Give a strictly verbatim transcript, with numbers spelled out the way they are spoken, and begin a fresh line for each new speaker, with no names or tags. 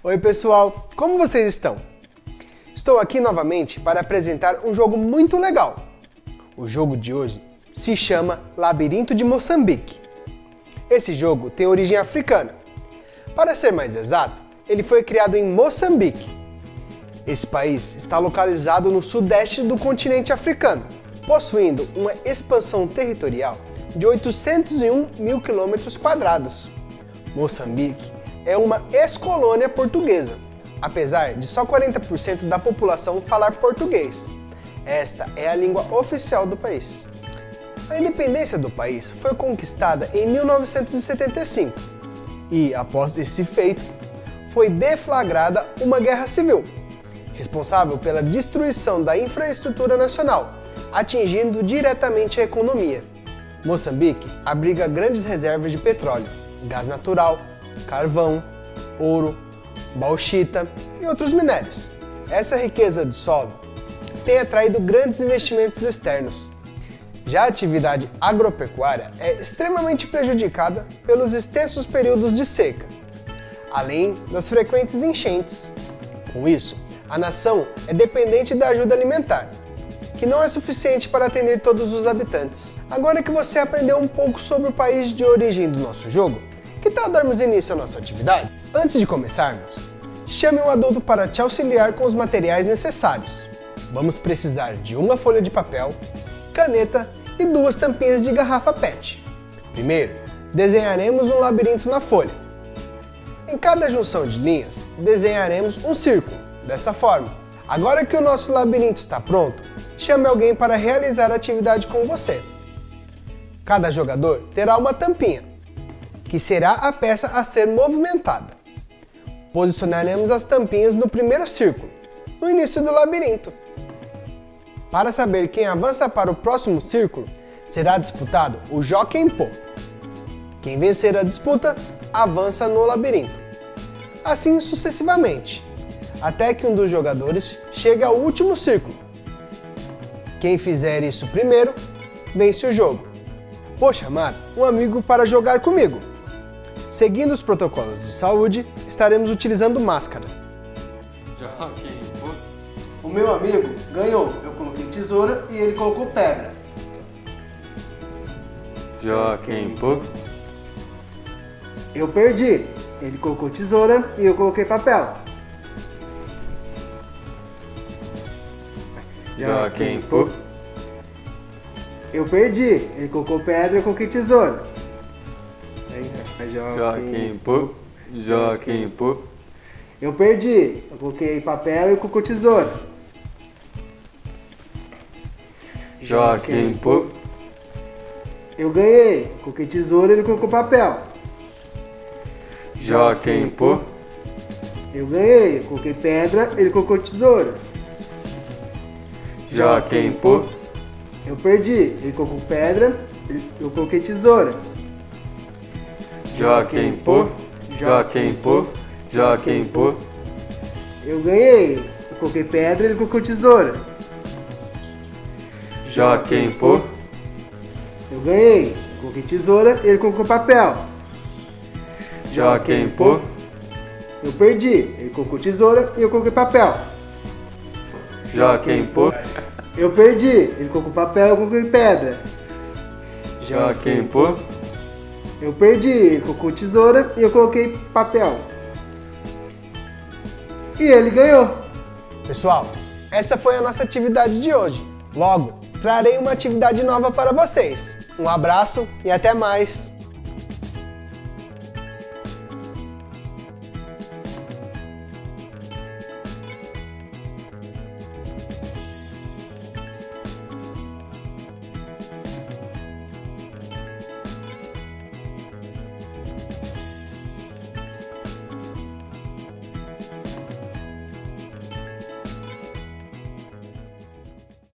Oi pessoal, como vocês estão? Estou aqui novamente para apresentar um jogo muito legal. O jogo de hoje se chama Labirinto de Moçambique. Esse jogo tem origem africana. Para ser mais exato, ele foi criado em Moçambique. Esse país está localizado no sudeste do continente africano, possuindo uma expansão territorial de oitocentos e um mil quilômetros quadrados. Moçambique é uma ex-colônia portuguesa, apesar de só quarenta por cento da população falar português. Esta é a língua oficial do país. A independência do país foi conquistada em mil novecentos e setenta e cinco e, após esse feito, foi deflagrada uma guerra civil, responsável pela destruição da infraestrutura nacional, atingindo diretamente a economia. Moçambique abriga grandes reservas de petróleo, gás natural, carvão, ouro, bauxita e outros minérios. Essa riqueza de solo tem atraído grandes investimentos externos. Já a atividade agropecuária é extremamente prejudicada pelos extensos períodos de seca, além das frequentes enchentes. Com isso, a nação é dependente da ajuda alimentar, que não é suficiente para atender todos os habitantes. Agora que você aprendeu um pouco sobre o país de origem do nosso jogo, que tal darmos início à nossa atividade? Antes de começarmos, chame um adulto para te auxiliar com os materiais necessários. Vamos precisar de uma folha de papel, caneta e duas tampinhas de garrafa P E T. Primeiro, desenharemos um labirinto na folha. Em cada junção de linhas, desenharemos um círculo, dessa forma. Agora que o nosso labirinto está pronto, chame alguém para realizar a atividade com você. Cada jogador terá uma tampinha, que será a peça a ser movimentada. Posicionaremos as tampinhas no primeiro círculo, no início do labirinto. Para saber quem avança para o próximo círculo, será disputado o Joga em Pô. Quem vencer a disputa, avança no labirinto. Assim sucessivamente, até que um dos jogadores chegue ao último círculo. Quem fizer isso primeiro, vence o jogo. Vou chamar um amigo para jogar comigo. Seguindo os protocolos de saúde, estaremos utilizando máscara. O meu amigo ganhou. Eu coloquei tesoura e ele colocou pedra.
Joga em pô.
Eu perdi. Ele colocou tesoura e eu coloquei papel.
Joga em pô.
Eu perdi. Ele colocou pedra e eu coloquei tesoura.
Joga em pô. Joga em pô.
Eu perdi. Eu coloquei papel e ele colocou tesoura.
Joga em pô.
Eu ganhei. Eu coloquei tesoura e ele colocou papel.
Joga em pô.
Eu ganhei. Eu coloquei pedra, ele colocou tesoura.
Joga em pô.
Eu perdi. Ele colocou pedra, eu coloquei tesoura.
Joga em pô. Joga em pô. Joga em pô.
Eu ganhei. Eu coloquei pedra, ele colocou tesoura.
Joga em pô.
Eu ganhei. Eu coloquei tesoura, ele colocou papel.
Joga em pô.
Eu perdi. Ele colocou tesoura e eu coloquei papel.
Joga em pô.
Eu perdi. Ele colocou papel e eu coloquei pedra.
Joga em pô.
Eu perdi. Ele colocou tesoura e eu coloquei papel. E ele ganhou. Pessoal, essa foi a nossa atividade de hoje. Logo, trarei uma atividade nova para vocês. Um abraço e até mais!